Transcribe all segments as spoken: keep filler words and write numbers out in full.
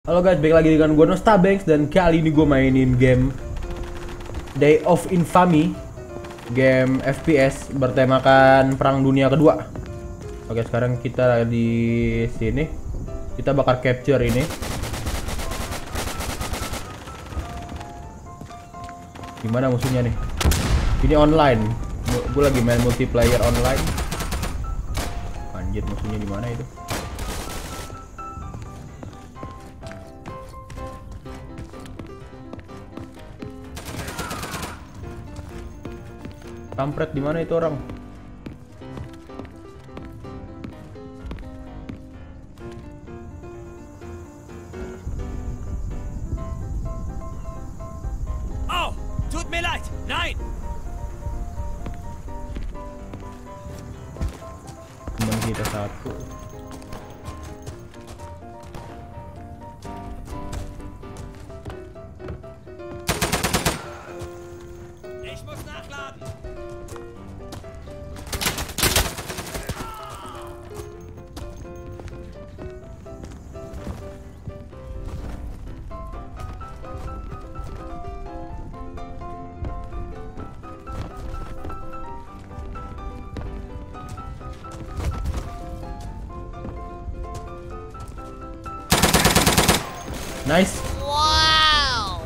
Halo guys, balik lagi dengan gue Nostabanks dan kali ini gue mainin game Day of Infamy, game F P S bertemakan Perang Dunia Kedua. Oke, sekarang kita di sini. Kita bakal capture ini. Gimana musuhnya nih? Ini online. Gue lagi main multiplayer online. Anjir, musuhnya di mana itu? Kampret, di mana itu orang? Oh, tut mir leid. Nein. Teman kita satu. Ich muss nachladen. Nice. Wow.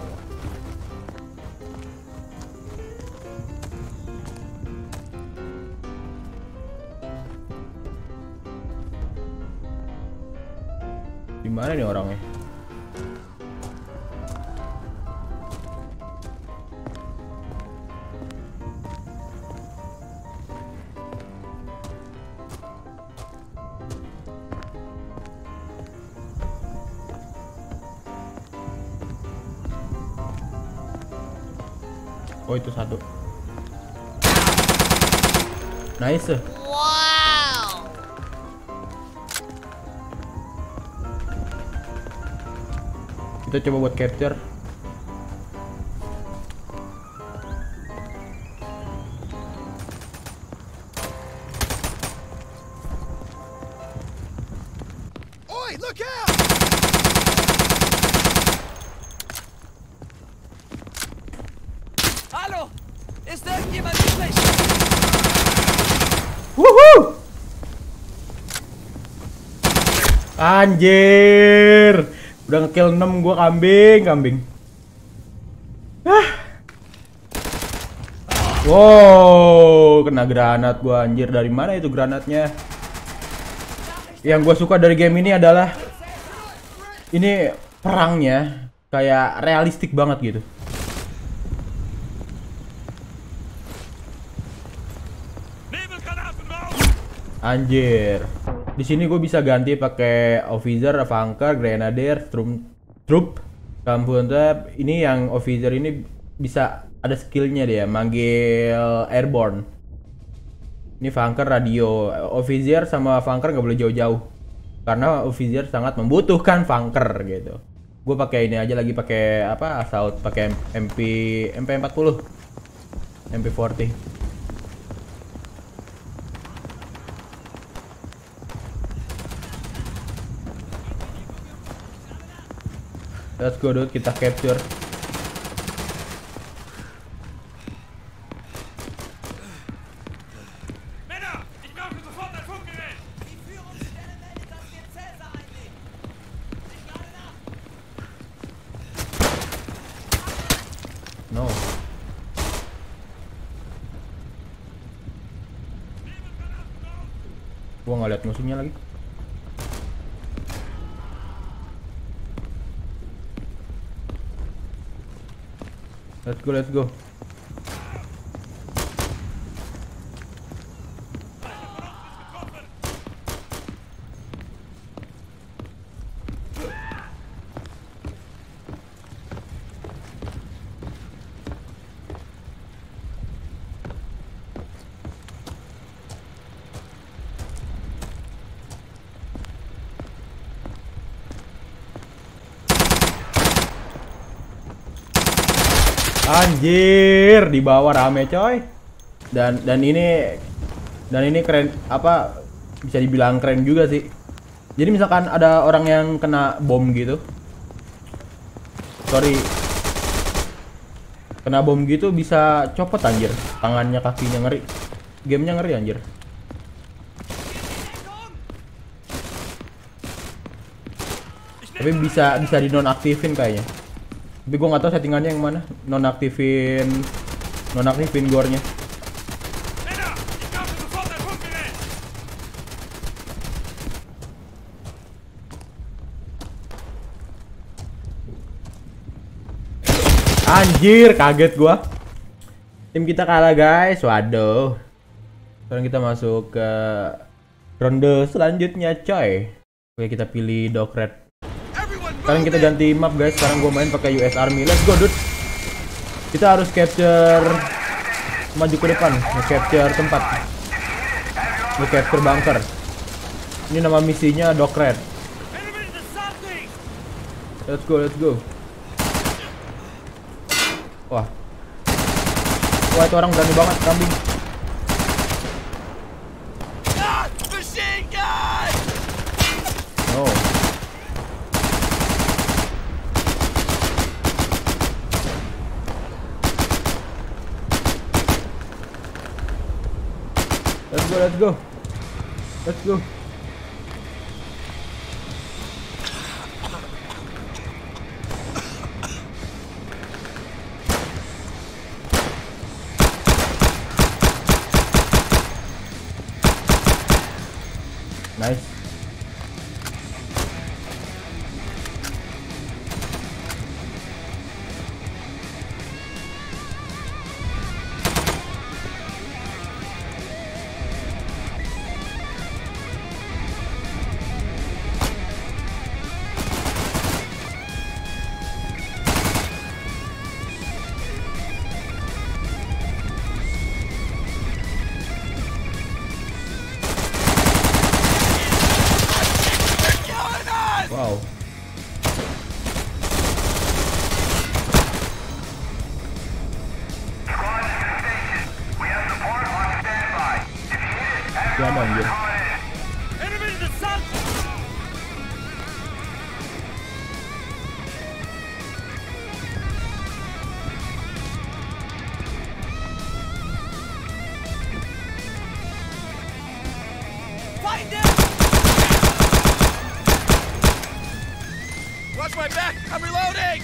Di mana nih orangnya? Oh, itu satu. Nice. Wow. Kita coba buat capture. Oi, look out. Hallo. Ist irgendjemand übrig? Wuhu! Anjir. Udah ngekill enam, gua kambing, kambing. Ah. Wow, kena granat gua, anjir. Dari mana itu granatnya? Yang gua suka dari game ini adalah ini perangnya kayak realistik banget gitu. Anjir. Di sini gue bisa ganti pakai officer, flanker, grenadier, troop, troop, kampunter. Ini yang officer ini bisa ada skillnya dia, manggil airborne. Ini flanker radio. Officer sama flanker nggak boleh jauh-jauh karena officer sangat membutuhkan flanker gitu. Gue pakai ini aja lagi, pakai apa? Assault, pakai M P M P empat puluh, M P empat puluh. Let's go dude, kita capture. Männer, ich brauche sofort ein Funkgerät. Die Führungsstelle meldet, dass wir Cäsar einnehmen. Ich lade nach. No. Gua nggak lihat musuhnya lagi. Let's go, let's go. Anjir, di bawah rame coy. Dan dan ini dan ini keren, apa bisa dibilang keren juga sih. Jadi misalkan ada orang yang kena bom gitu, Sorry. Kena bom gitu bisa copot anjir. Tangannya, kakinya ngeri. Gamenya ngeri anjir. Tapi bisa bisa dinonaktifin kayaknya. Tapi gua nggak tahu settingannya yang mana. Nonaktifin nonaktifin gore-nya. Männer, ich kaufe sofort ein Funkgerät! Anjir, kaget gua. Tim kita kalah, guys. Waduh. Sekarang kita masuk ke ronde selanjutnya, coy. Oke, kita pilih Doc Red. Sekarang kita ganti map, guys. Sekarang gue main pakai U S Army. Let's go, dude. Kita harus capture, maju ke depan, nge-capture tempat, nge-capture bunker. Ini nama misinya Doc Red. Let's go, let's go. Wah, wah itu orang berani banget, kambing. No. Let's go, let's go. Let's go. Nice. Wow. Ya anjir. Enemy in the sun! Find them! Watch my back! I'm reloading!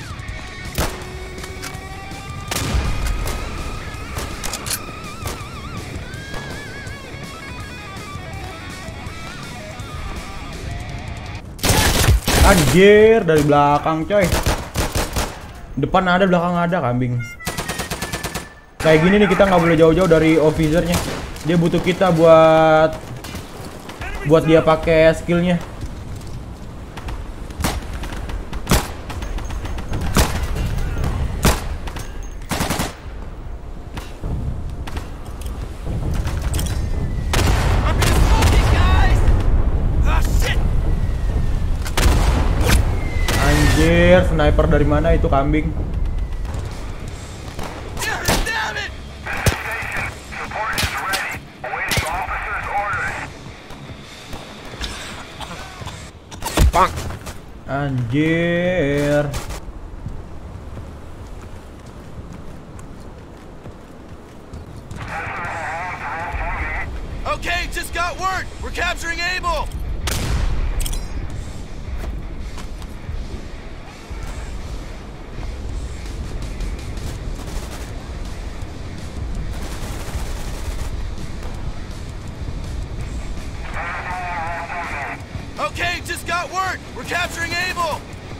Anjir, dari belakang, coy. Depan ada, belakang ada, kambing. Kayak gini nih, kita nggak boleh jauh-jauh dari officernya. Dia butuh kita buat buat dia pakai skillnya. I'm being smoky, guys! Ah, shit! Anjir, sniper dari mana itu, kambing? Damn it! Anjir. Okay, just got word. We're capturing Able. Okay, just got word. We're capturing Able.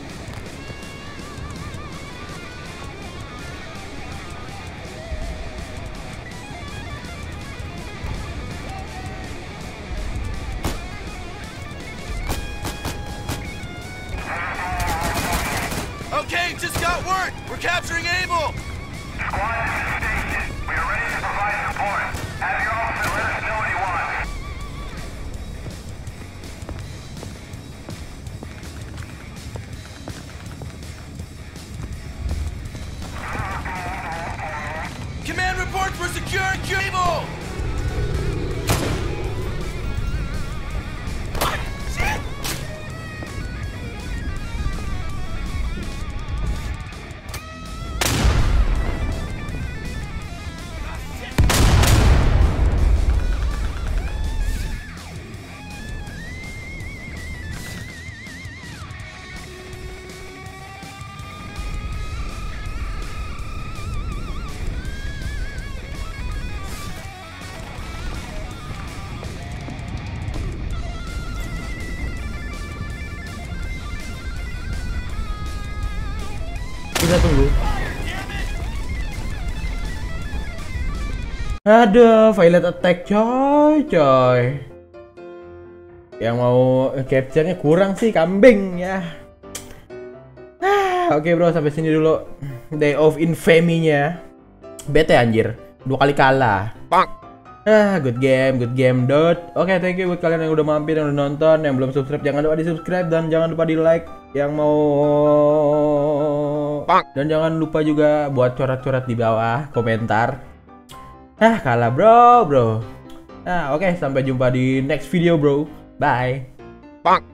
Okay, just got word. We're capturing Able. Squad is stationed. We are ready to provide support. Have your officer let us know what he wants. Command reports we're securing Able. Shit! Kita tunggu. Aduh, violet attack coy, coy. Yang mau capture-nya kurang sih, kambing ya. Ah, oke bro, sampai sini dulu. Day of Infamy-nya. Bete anjir, dua kali kalah. Ah, good game, good game, dot. Oke, thank you buat kalian yang udah mampir, yang udah nonton, yang belum subscribe jangan lupa di subscribe dan jangan lupa di like. Yang mau dan jangan lupa juga buat coret-coret di bawah komentar. Ah, kalah bro, bro. Nah, oke, sampai jumpa di next video, bro. Bye.